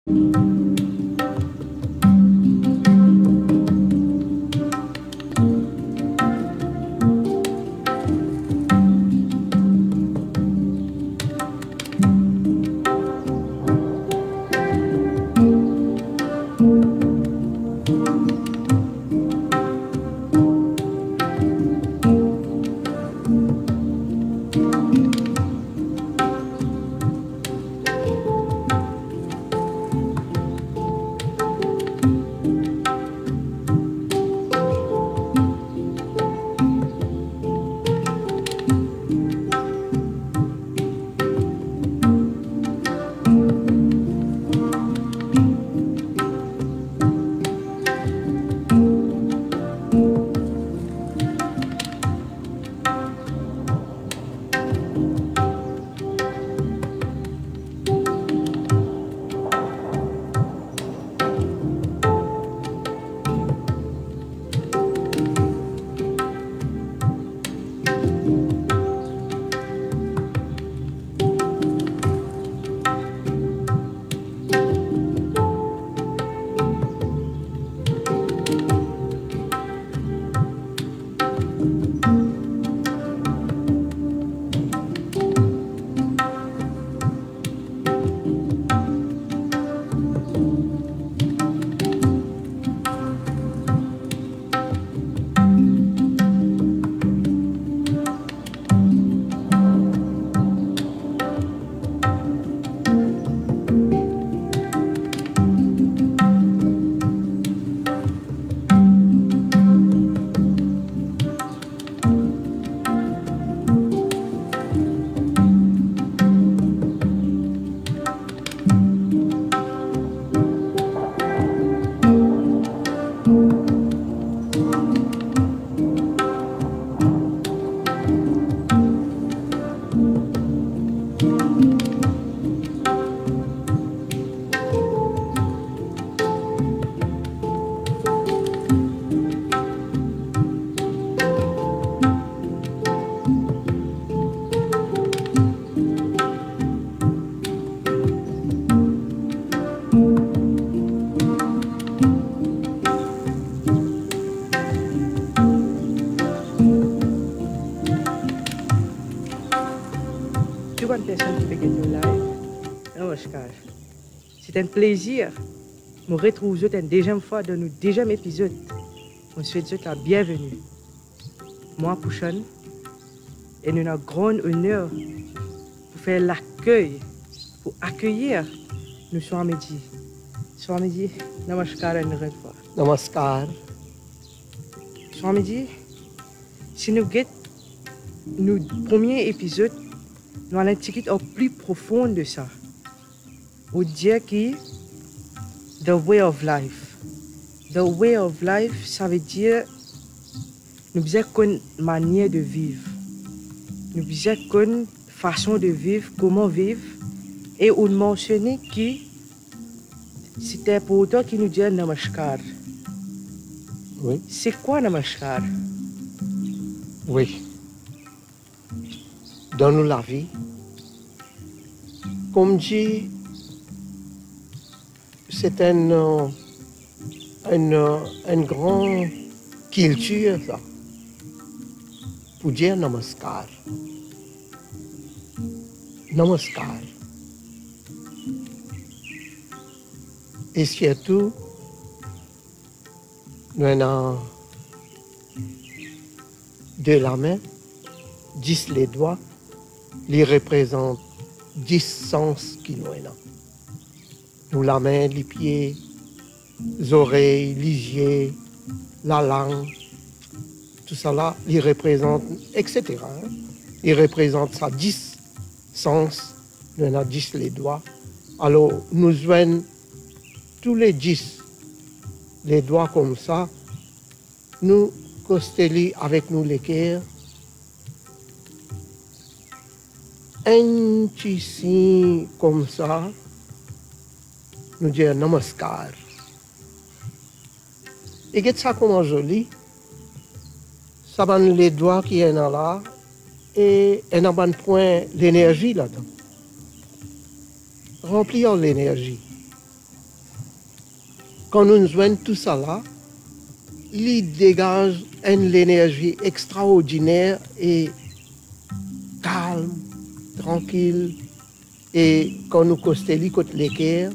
C'est un plaisir de me retrouver une deuxième fois dans notre deuxième épisode. On souhaite la bienvenue. Moi, Pouchon, et nous avons un grand honneur pour faire l'accueil, pour accueillir nous Swamiji. Swamiji, namaskar une grande fois. Namaskar. Swamiji, si nous guettons notre premier épisode, nous allons tirer au plus profond de ça. Ou dire que the way of life. The way of life, ça veut dire nous avons une manière de vivre. Nous avons une façon de vivre, comment vivre. Et on mentionnait que c'était important qui nous dit namaskar. Oui. C'est quoi namaskar? Oui. Dans la vie, comme dit, c'est une grande culture, ça, pour dire namaskar. Namaskar. Et surtout, nous avons de la main, 10 les doigts, les représentent 10 sens qui nous ont. Nous la main, les pieds, les oreilles, les yeux, la langue, tout ça là, ils représentent, etc. Ils représentent ça 10 sens, nous avons 10 les doigts. Alors, nous joignons tous les 10 les doigts comme ça, nous constellons avec nous les cœurs. Un petit signe comme ça, nous disons namaskar. Et qu'est-ce ça comment joli? Ça va les doigts qui sont là et on a un point l'énergie là-dedans. Remplir l'énergie. quand nous joignons tout ça là, il dégage une énergie extraordinaire et calme, tranquille. Et quand nous costons côté l'équerre,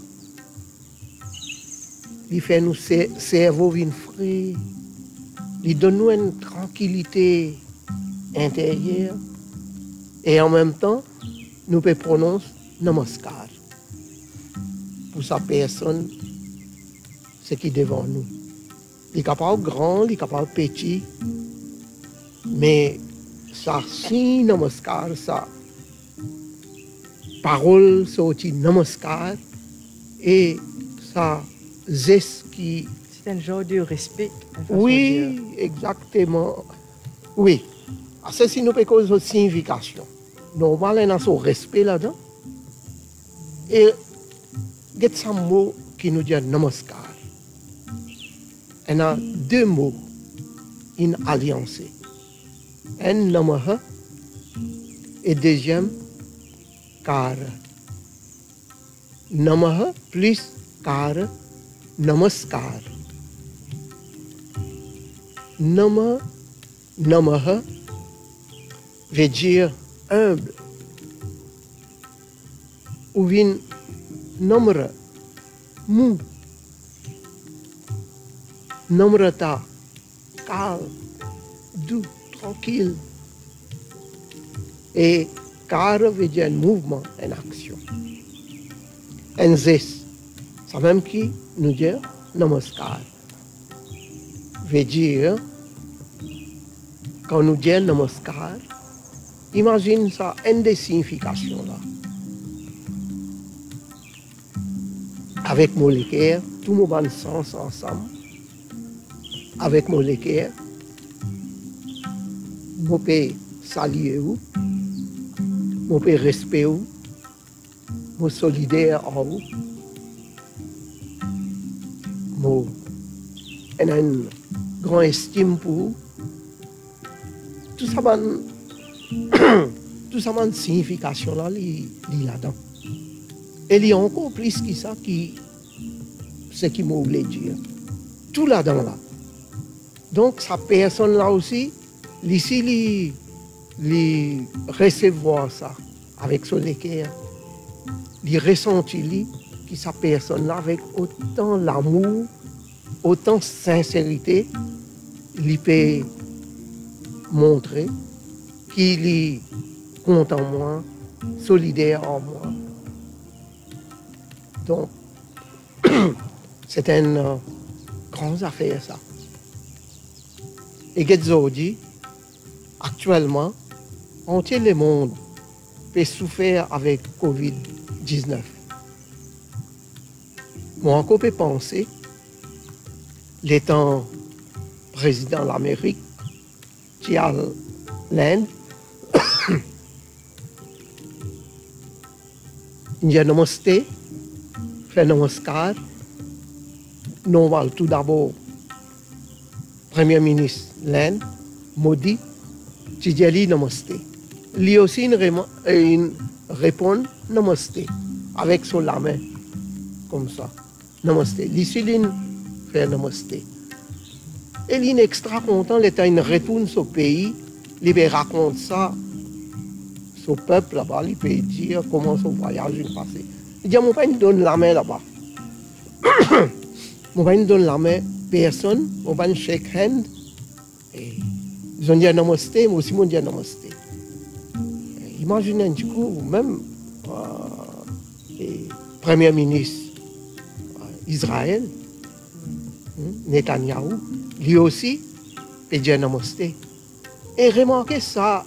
il fait nous cerveau vin frais, il donne nous une tranquillité intérieure et en même temps, nous pouvons prononcer namaskar pour sa personne, ce qui est devant nous. Il est capable grand, il est capable petit, mais ça signe namaskar, ça parole sortie namaskar et ça geste qui... C'est un genre de respect. Oui, exactement. Oui. Ça, c'est une cause signification. Normalement, il y a ce respect là-dedans. Et il y a un mot qui nous dit namaskar. Il y a deux mots in alliancés. Un namaha et deuxième kara. Namaha plus kara, namaskar. Namaha veut dire humble. Ou vin namra, mou. Namrata, calme, doux, tranquille. Et kara veut dire un mouvement, une action. Un geste. Ça même qui nous dit namaskar. Veut dire, quand nous disons namaskar, imagine ça, une des significations là. Avec mon l'équerre, tout mon bon sens ensemble. Avec mon l'équerre, mon peux saluer vous, mon peux respecter vous, mon solidaire en vous, mon une grande estime pour vous. Tout ça, tout ça, une signification là, là-dedans. Et il y a encore plus que ça ce qui m'a voulu dire. Tout là-dedans là. Donc, sa personne là aussi, ici, il recevoir ça avec son équerre, il ressentit que sa personne là, avec autant l'amour, autant sincérité, il peut montrer qu'il est content en moi, solidaire en moi. Donc, c'est une grande affaire, ça. Et aujourd'hui, actuellement, entier le monde peut souffrir avec Covid-19. Moi, encore peux penser, l'étant président de l'Amérique, qui a l'Inde, il y a namaste, fait namaskar. Nous allons tout d'abord, Premier ministre l'Inde, Modi, qui dit namaste. Lui aussi, il répond namaste, avec son la main, comme ça. Namaste. Ici, il fait namaste. Et il est extra content, il retourne au pays, il raconte ça, son peuple là-bas, il peut dire comment son voyage est passé. Il dit, mon père nous donne la main là-bas. Mon père nous donne la main, personne, mon père shake hand. Et ils ont dit namaste, moi aussi, moi dit namaste. Imaginez un petit coup, même le Premier ministre Israël, Netanyahou, lui aussi, peut dire namaste. Et remarquez ça,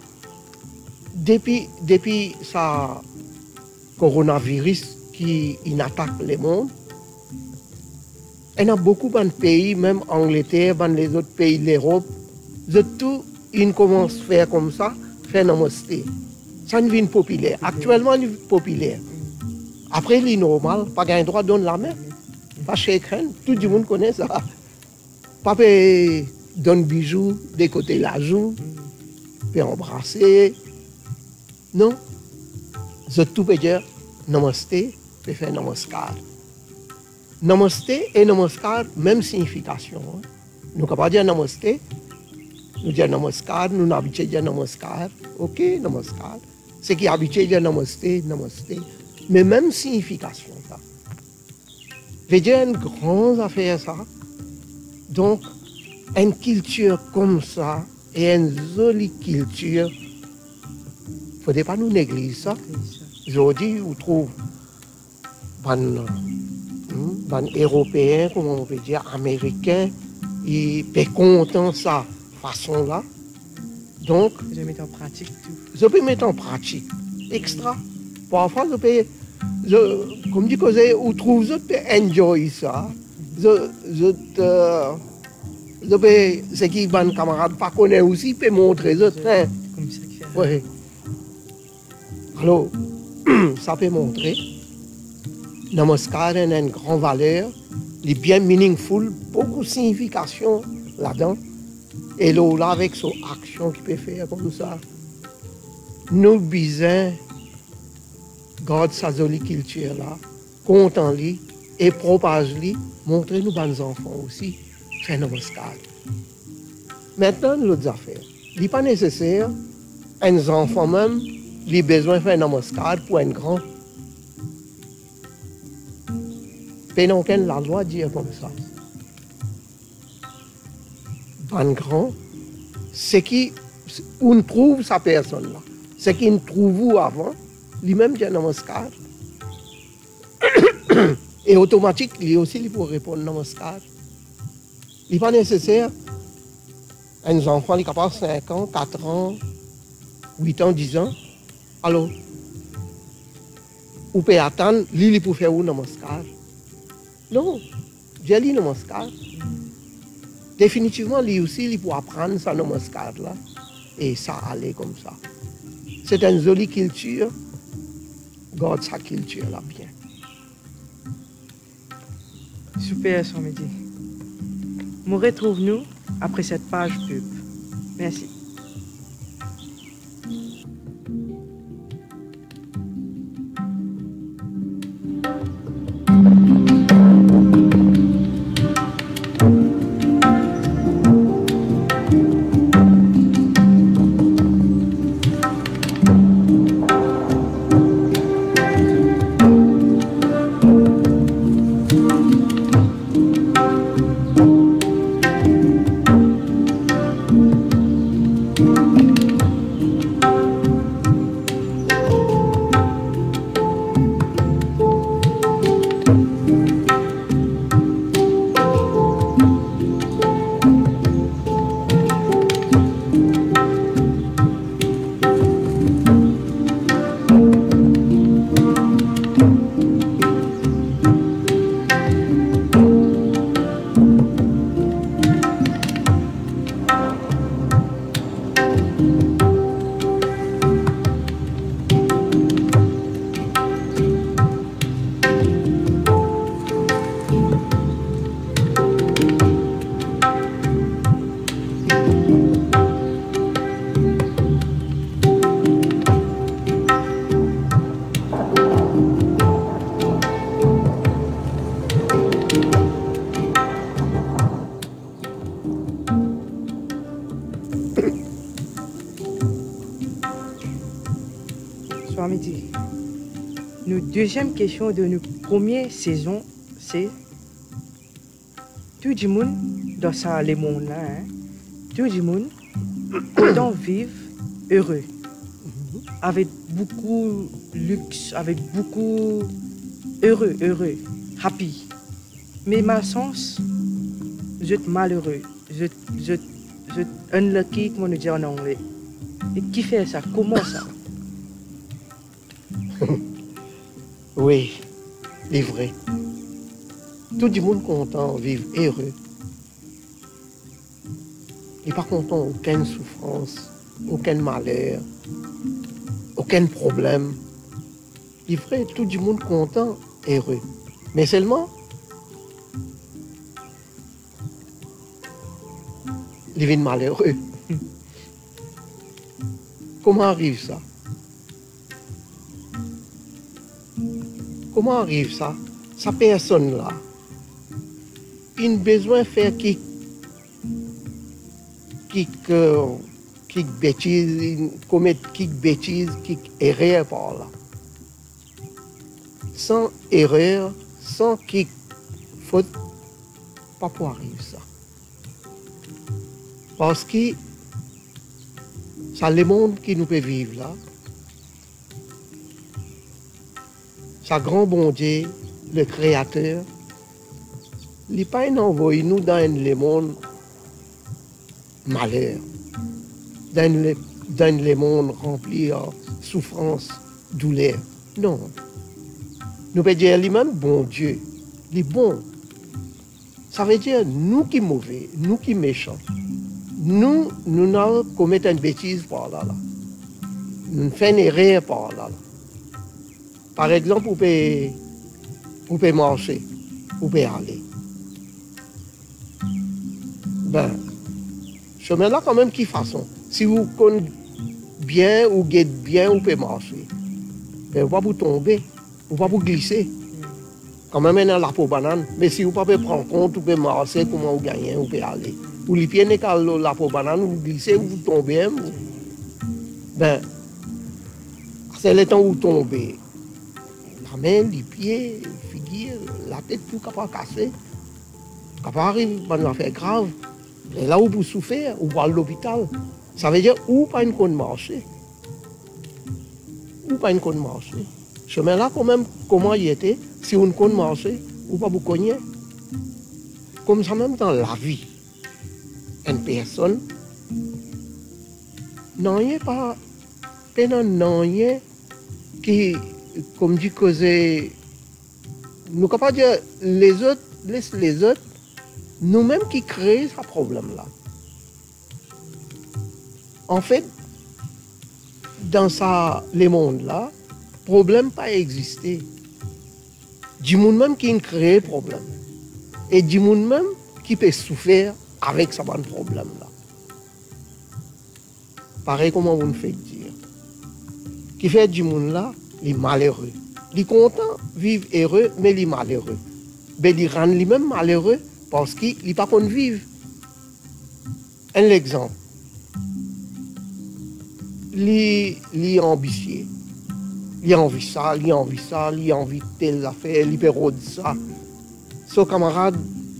depuis ça coronavirus qui attaque le monde, il y a beaucoup de pays, même Angleterre, dans les autres pays de l'Europe, tout, ils commencent à faire comme ça, faire namaste. Ça devient populaire. Actuellement, il est populaire. Après, il est normal, pas gain droit de donner la main. Pas shake hand, tout le monde connaît ça. Pas donner bijoux, décoter la joue, peut embrasser. Non. Tout peut dire namaste, peut faire namaskar. Namasté et namaskar, même signification. Hein. Nous ne pouvons pas dire namasté, nous disons namaskar, nous n'habituons dire namaskar, ok, namaskar. C'est qui habitué dire namasté, namasté, mais même signification. Ça. Veut dire une grande affaire ça. Donc, une culture comme ça, et une jolie culture, il ne faudrait pas nous négliger ça. Aujourd'hui, on trouve des Européens, comment on peut dire, Américains, ils sont contents de sa façon-là. Donc, je mets en pratique tout. Je peux mettre en pratique. Extra. Parfois, je peux, comme dit que je trouve, je peux enjoy ça. Je peux, ce qui mon camarade pas connaît aussi, peut montrer. Comme ça qu'il fait. Oui. Alors, ça peut montrer. Namaskar a une grande valeur, il est bien meaningful, beaucoup de signification là-dedans. Et là, avec son action qu'il peut faire comme ça, nous besoin garder sa jolie culture là, content lui et propage lui, montrer nous bonnes enfants aussi, faire namaskar. Maintenant, l'autre affaire, il n'est pas nécessaire, un enfant même, il a besoin de faire namaskar pour un grand. Mais non, la loi dit comme ça. Un grand, c'est qui on trouve sa personne là. C'est qui nous trouve avant, lui-même dit namaskar. Et automatique, lui aussi, il peut répondre namaskar. Il n'est pas nécessaire. Un enfant, il est capable de 5 ans, 4 ans, 8 ans, 10 ans. Alors, on peut attendre, lui, il peut faire un namaskar. Non, j'ai dit namaskar. Définitivement, lui aussi, il peut apprendre sa namaskar là. Et ça aller comme ça. C'est une jolie culture. Garde sa culture là bien. Super, Samedi. Nous retrouve-nous après cette page pub. Merci. Midi. Notre deuxième question de notre première saison, c'est tout le monde dans ça, les mondes là, hein, tout le monde content vivre heureux, avec beaucoup de luxe, avec beaucoup heureux, happy. Mais ma sens, je suis malheureux, je unlucky, comme on dit en anglais. Et qui fait ça? Comment ça? Oui, c'est vrai. Tout le monde content, vivre heureux. Il n'est pas content, aucune souffrance, aucun malheur, aucun problème. Il est vrai, tout le monde content, heureux. Mais seulement, il vit malheureux. Comment arrive ça? Comment arrive ça? Sa personne-là, a besoin de faire qui bêtises, commettre qui bêtises, qui erreur par là. Sans erreur, sans qui faute, pas pour arriver ça. Parce que c'est le monde qui nous peut vivre là. Ça grand bon Dieu, le Créateur, il n'est pas envoyé nous dans le monde malheur, dans le monde rempli de souffrance, douleur. Non. Nous pouvons dire lui-même bon Dieu, il est bon. Ça veut dire nous qui mauvais, nous qui méchants. Nous n'avons commis une bêtise par là. Nous faisons une erreur par là. Par exemple, vous pouvez marcher, vous pouvez aller. Ben, chemin là quand même qui façon. Si vous connaissez bien ou guettez bien, vous pouvez marcher. Ben, vous ne pouvez pas vous tomber, vous ne pouvez pas vous glisser. Quand même, dans la peau banane. Mais si vous ne pouvez pas prendre compte, vous pouvez marcher, comment vous gagnez, vous pouvez aller. Vous les pieds n'est qu'à la peau banane, vous glissez, vous tombez. Ben, c'est le temps où vous tombez. La main, les pieds, les figures, la tête, tout capable de casser. Capable d'arriver dans une affaire grave. Et là où vous souffrez, vous allez à l'hôpital. Ça veut dire où pas une conne marcher. Ou pas une conne marcher. Chemin là, quand même, comment il était, si on ne connaît marcher, ou pas vous connaissez. Comme ça, même dans la vie, une personne, non, il n'y a pas, non, qui, comme dit, causer, nous ne pouvons pas dire les autres, laisse les autres, nous-mêmes qui créons ce problème-là. En fait, dans les mondes-là, problème pas existé. Du monde même qui a créé le problème. Et du monde même qui peut souffrir avec ce problème-là. Pareil comment vous me faites dire. Qui fait du monde là, il est malheureux. Il est content, vivre heureux, mais il est malheureux. Ben, il rend lui-même malheureux parce qu'il n'est pas content de vivre. Un exemple. Il est ambitieux. Il a envie ça, il a envie ça, il a envie de telle affaire, il peut rôder ça. Son camarade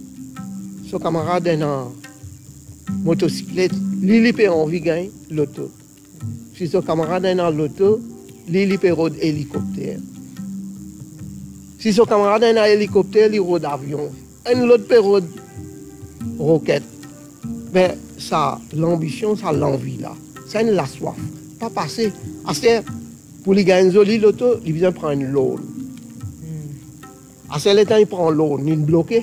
est en motocyclette, il peut envie de gagner l'auto. Si son camarade est dans l'auto, il peut rôder hélicoptère. Si son camarade est dans hélicoptère, il rôde avion. Un autre peut rôder roquette. Mais ça, l'ambition, ça l'envie là. Ça la soif. Pas passer. Pour les gagner joli l'auto, il vient prendre une loan. À ce temps, il prend l'eau, il est bloqué.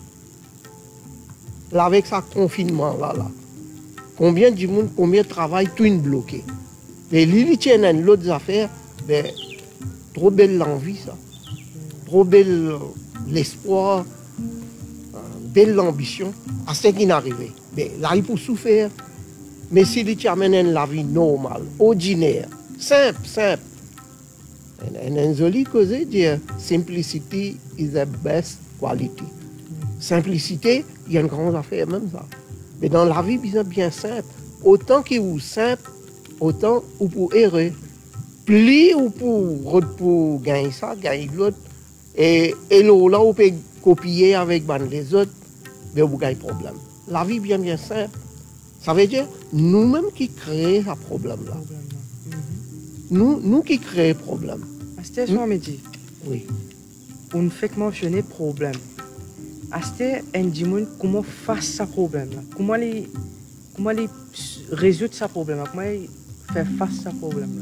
Là, avec ça, confinement, là. Combien de monde, combien de travail, tout est bloqué. Et lui, tient dans l'autre affaire, ben, trop belle l'envie, ça. Trop belle l'espoir, belle l'ambition, à ce qui est arrivé. Ben, là, il peut souffrir. Mais s'il tient la vie normale, ordinaire, simple. Un joli causé dit simplicity is the best quality. Simplicité, il y a une grande affaire même ça. Mais dans la vie, bien simple. Autant qu'il vous simple, autant vous pouvez errer. Plus vous pour gagner ça, gagner l'autre. Et là, vous pouvez copier avec les autres, mais vous gagnez problème. La vie bien simple. Ça veut dire nous-mêmes qui créons ce problème-là. Nous qui créons le problème. C'était ça, me dit. Oui. On fait mentionner problème. C'était un dimanche comment faire ce problème-là. Comment les résoudre ce problème-là. Comment les faire face à ce problème-là.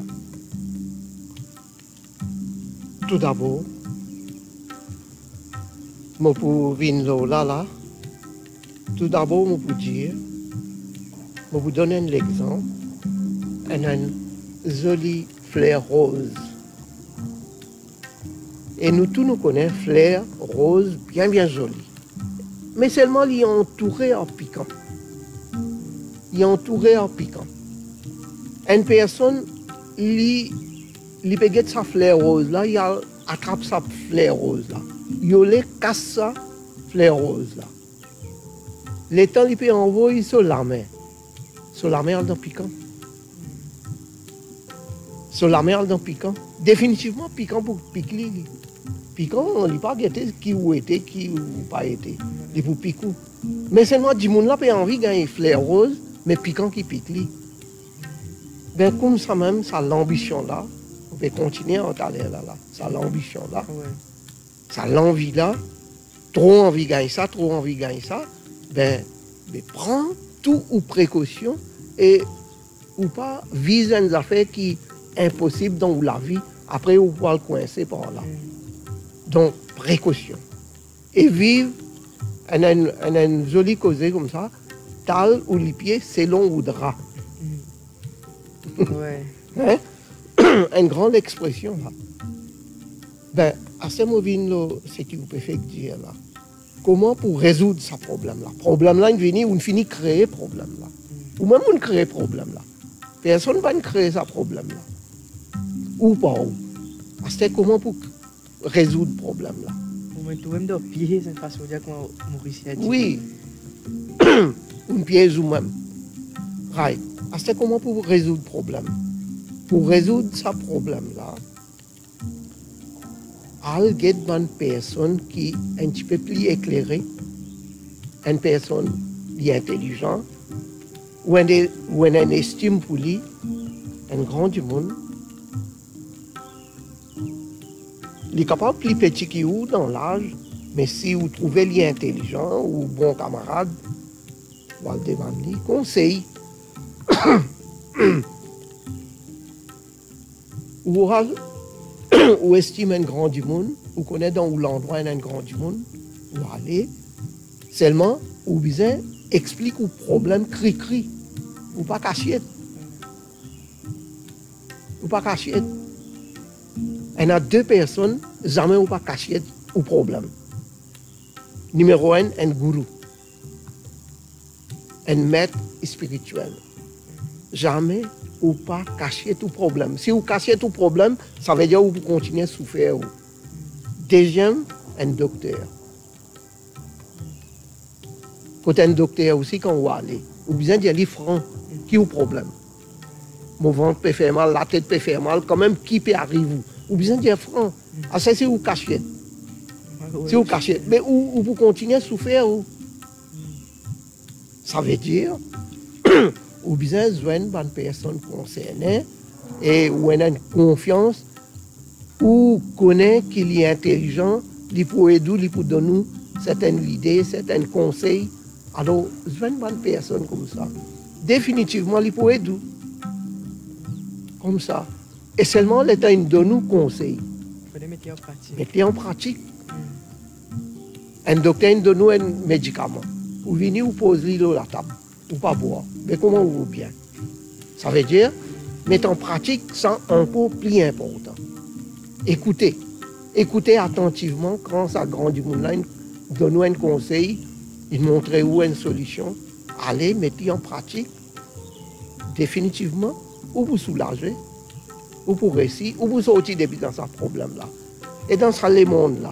Tout d'abord, je peux venir là. Tout d'abord, je peux dire, je vous donner un exemple. Un joli fleur rose. Et nous tous nous connaissons fleur rose bien jolie. Mais seulement il est entouré en piquant. Une personne, il peut get sa fleur rose là, il attrape sa fleur rose là. Il casse sa fleur rose là. les temps, il peut envoyer sur la mer. Sur la mer, dans piquant. Sur la mer, dans piquant. Définitivement, piquant pour piquer. Piquant, on n'a pas guetté qui ou été, qui ou pas été. Il pour piquer. Mais seulement, du monde là, peut envie de gagner fleur rose, mais piquant qui pique. Ben, comme ça même, ça l'ambition là. On peut continuer à aller là. Ça l'ambition là. Ouais. Ça l'envie là. Trop envie de gagner ça, trop envie de gagner ça. Ben, prends tout ou précaution et ou pas vise une affaire qui est impossible dans la vie. Après, on va le coincer par là. Donc, précaution. Et vivre une jolie causée comme ça, tal ou les pieds, c'est long ou drap. Ouais. Hein? Une grande expression là. Ben, à ce moment-là, c'est ce que vous pouvez dire là. Comment pour résoudre ce problème-là? Problème-là, il vient, on finit créer problème-là. Ou même on crée problème-là. Personne ne va créer ce problème-là. Ou pas où. C'est comment pour résoudre le problème-là? Ou même de pied, c'est une façon de dire qu'on Mauricie a dit. Oui. Une pièce ou même. Right. C'est comment pour résoudre le problème? Pour résoudre ce problème-là, il y a une personne qui est un petit peu plus éclairée, une personne qui est intelligente, ou une estime pour lui, un grand du monde. Il est capable plus petit que vous dans l'âge, mais si vous trouvez lui intelligent ou bon camarade, vous allez demander conseil. Ou estime un grand du monde, ou connaît dans l'endroit un grand du monde, ou aller, seulement, ou bien explique le problème cri-cri, ou pas cacher. Ou pas cacher. Il y a deux personnes, jamais ou pas cacher le problème. Numéro un gourou, un maître spirituel. Jamais ou pas cacher tout problème. Si vous cachez tout problème, ça veut dire que vous continuez à souffrir. Deuxième, un docteur. Quand un docteur aussi, quand vous allez, vous besoin d'y aller franc. Qui a le problème? Mon ventre peut faire mal, la tête peut faire mal, quand même, qui peut arriver? Vous besoin d'y aller franc. Ah, ça, c'est vous cachez. Si vous cachez. Mais vous continuez à souffrir. Ça veut dire ou bien joindre une personne concernée et où elle a une confiance ou connaît qu'il est intelligent, il peut aider, il peut donner certaines idées, certains conseils. Alors, joindre une personne comme ça, définitivement, il peut aider. Comme ça. Et seulement, l'État nous donne conseil. Il faut mettre en pratique. Mettez en pratique. Un docteur nous donne un médicament. Vous venez, vous posez l'eau à la table. Ou pas boire. Mais comment vous bien? Ça veut dire mettre en pratique ça encore plus important. Écoutez. Écoutez attentivement quand ça grandit du monde là, donne-nous un conseil, il montre où une solution. Allez, mettez en pratique définitivement ou vous soulager, ou pour réussir, ou vous sortir depuis dans ce problème-là. Et dans ce monde-là,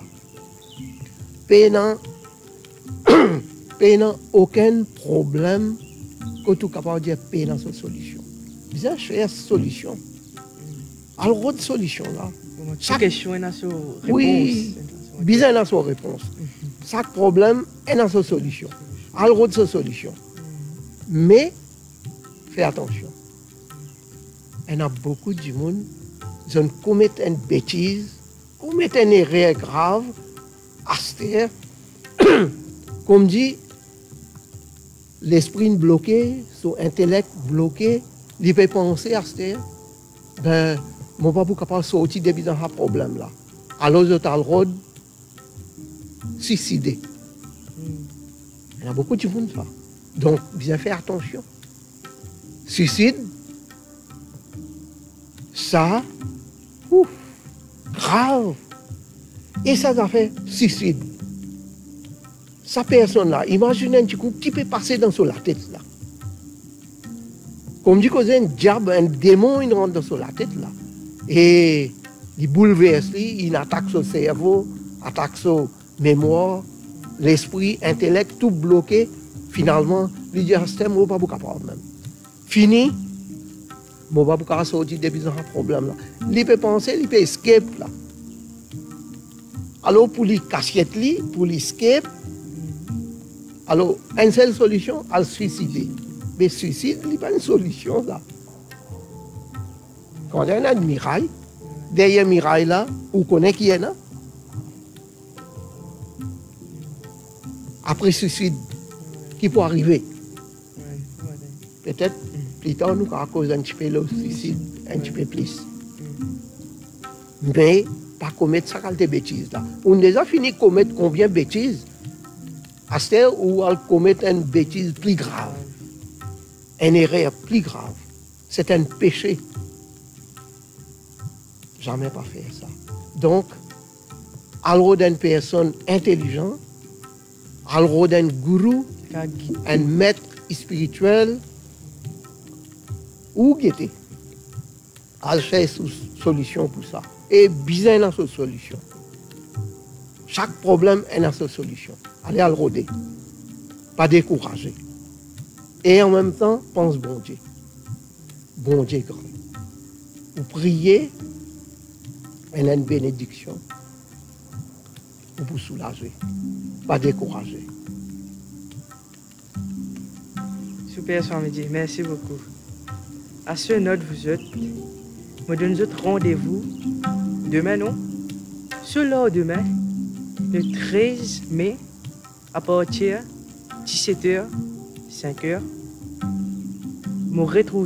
pénant aucun problème que tu es capable de dire pénant cette solution. Bien chercher solution. Alors, autre solution là. Chaque question a sa réponse. Oui, bien a sa réponse. Chaque problème a sa solution. Alors, autre solution. Mais, fais attention. Il y a beaucoup de monde qui commettent une bêtise, commettent une erreur grave, astère. Comme dit, l'esprit bloqué, son intellect bloqué, il peut penser à astère. Ben, je ne suis pas capable de sortir depuis dans ce problème-là. Alors, je t'ai le droit de suicider. Il y a beaucoup de monde ça. Donc, bien faire attention. Suicide, ça, grave. Et ça a fait suicide. Sa personne-là, imaginez un petit coup qui peut passer dans la tête là. Comme dit que c'est un diable, un démon, il rentre dans la tête là. Et il bouleverse, il attaque son cerveau, attaque son mémoire, l'esprit, l'intellect, tout bloqué, Finalement, il dit, je ne vais pas beaucoup problème. Fini, je ne vais pas beaucoup sortir depuis un problème. Là. Il peut penser, il peut escape. Là. Alors, pour les casquettes, pour l'escape, alors, une seule solution, à le suicider. Mais le suicide, il n'est pas une solution. Là. Quand il y a une miraille, derrière la miraille, là, on connaît qui est là. Après suicide, qui peut arriver? Peut-être, plus tard, nous avons causé un petit peu le suicide, un petit peu plus. Mais, pas commettre ça quand des bêtises. Là. On a déjà fini de commettre combien de bêtises? À ce stade où on commet une bêtise plus grave, une erreur plus grave. C'est un péché. Jamais pas faire ça. Donc, alors d'une personne intelligente, alors d'un gourou, un maître spirituel, ou guetter, à chercher une solution pour ça. Et bien dans cette solution. Chaque problème est dans cette solution. Allez à le rôder. Pas décourager. Et en même temps, pense bon Dieu. Bon Dieu grand. Vous priez, elle a une bénédiction. Vous vous soulager. Pas décourager. Super, Swamiji. Merci beaucoup. À ce note, vous êtes. Me donne autre rendez-vous demain, non? Ce lendemain, le 13 mai, à partir de 17h, 5h, me retrouve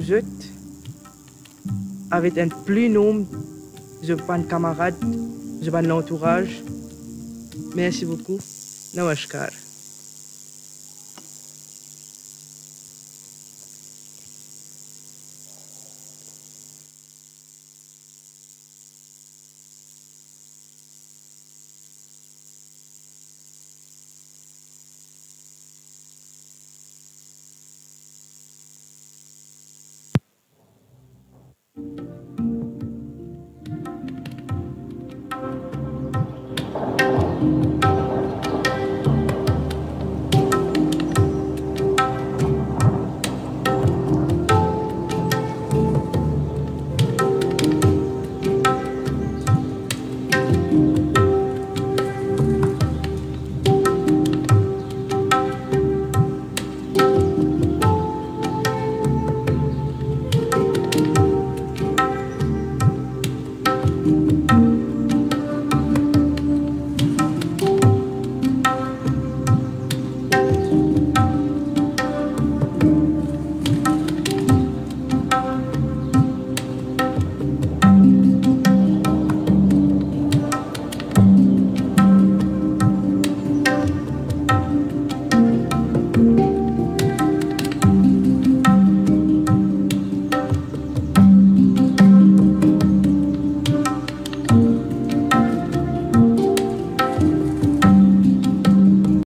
avec un plus nombre de camarades, de l'entourage. Merci beaucoup. Namaskar.